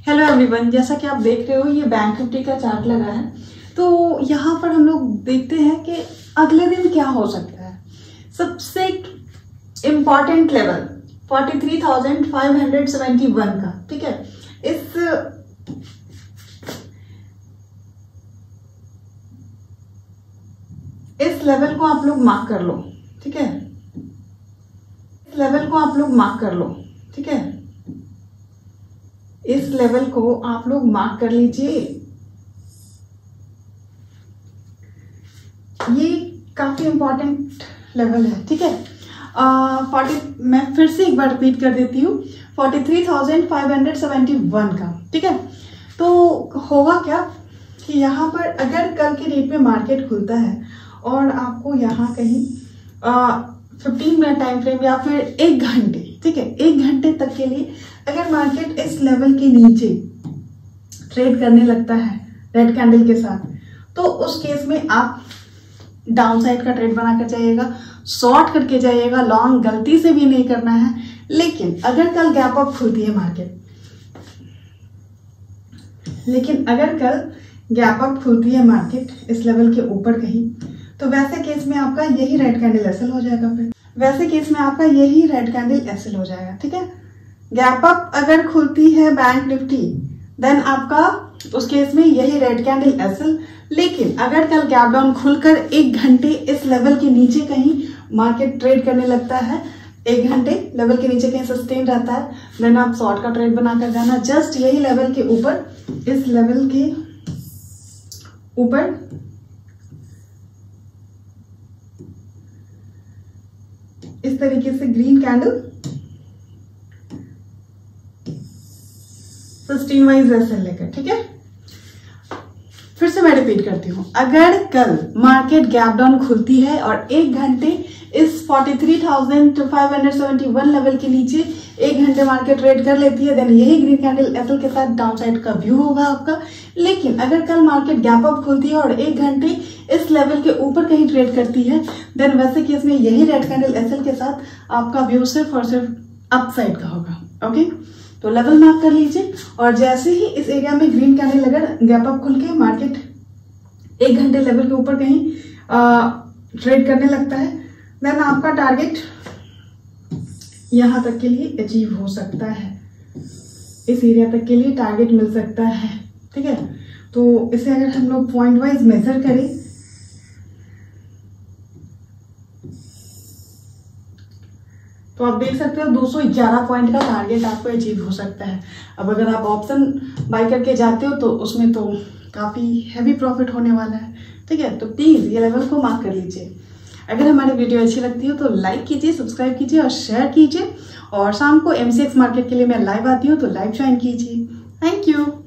Hello everyone, जैसा कि आप देख रहे हो ये बैंक निफ्टी का चार्ट लगा है। तो यहाँ पर हम लोग देखते हैं कि अगले दिन क्या हो सकता है। सबसे इम्पॉर्टेंट लेवल 43,571 का, ठीक है। इस लेवल को आप लोग मार्क कर लो, ठीक है। इस लेवल को आप लोग मार्क कर लो, ठीक है। इस लेवल को आप लोग मार्क कर लीजिए। ये काफी इंपॉर्टेंट लेवल है, ठीक है। मैं फिर से एक बार रिपीट कर देती हूँ, 43,571 का, ठीक है। तो होगा क्या कि यहाँ पर अगर कल के डेट में मार्केट खुलता है और आपको यहाँ कहीं 15 मिनट टाइम फ्रेम या फिर 1 घंटे, ठीक है, 1 घंटे तक के लिए अगर मार्केट इस लेवल के नीचे ट्रेड करने लगता है रेड कैंडल के साथ, तो उस केस में आप डाउन साइड का ट्रेड बनाकर जाइएगा, शॉर्ट करके जाइएगा। लॉन्ग गलती से भी नहीं करना है। लेकिन अगर कल गैप अप खुलती है मार्केट, इस लेवल के ऊपर कहीं, तो वैसे केस में आपका यही रेड कैंडल एसएल हो जाएगा। फिर वैसे केस में आपका यही रेड कैंडल एसएल हो जाएगा, ठीक है। गैप अप अगर खुलती है बैंक निफ्टी, देन आपका उस केस में यही रेड कैंडल एसएल। लेकिन अगर कल गैप डाउन खुलकर 1 घंटे इस लेवल के नीचे कहीं मार्केट ट्रेड करने लगता है, 1 घंटे लेवल के नीचे कहीं सस्टेन रहता है, देन आप शॉर्ट का ट्रेड बनाकर जाना। जस्ट यही लेवल के ऊपर, इस लेवल के ऊपर इस तरीके से green candle sustain wise SL लेकर, ठीक है। फिर से मैं रिपीट करती हूँ, अगर कल मार्केट गैप डाउन खुलती है और 1 घंटे इस 43,571 लेवल के नीचे 1 घंटे मार्केट ट्रेड कर लेती है, देन यही ग्रीन कैंडल एसएल के साथ डाउन साइड का व्यू होगा आपका। लेकिन अगर कल मार्केट गैप अप खुलती है और 1 घंटे इस लेवल के ऊपर कहीं ट्रेड करती है, देन वैसे केस में यही रेड कैंडल एसएल के साथ आपका व्यू सिर्फ और सिर्फ अप साइड का होगा। ओके, तो लेवल मार्क कर लीजिए। और जैसे ही इस एरिया में ग्रीन कैंडल अगर गैप अप खुल के मार्केट 1 घंटे लेवल के ऊपर कहीं ट्रेड करने लगता है, देन आपका टारगेट यहां तक के लिए अचीव हो सकता है। इस एरिया तक के लिए टारगेट मिल सकता है, ठीक है। तो इसे अगर हम लोग पॉइंट वाइज मेजर करें, तो आप देख सकते हो 211 पॉइंट का टारगेट आपको अचीव हो सकता है। अब अगर आप ऑप्शन बाय करके जाते हो तो उसमें तो काफी हैवी प्रॉफिट होने वाला है, ठीक है। तो प्लीज ये लेवल को मार्क कर लीजिए। अगर हमारी वीडियो अच्छी लगती हो तो लाइक कीजिए, सब्सक्राइब कीजिए और शेयर कीजिए। और शाम को MCX मार्केट के लिए मैं लाइव आती हूँ, तो लाइव ज्वाइन कीजिए। Thank you.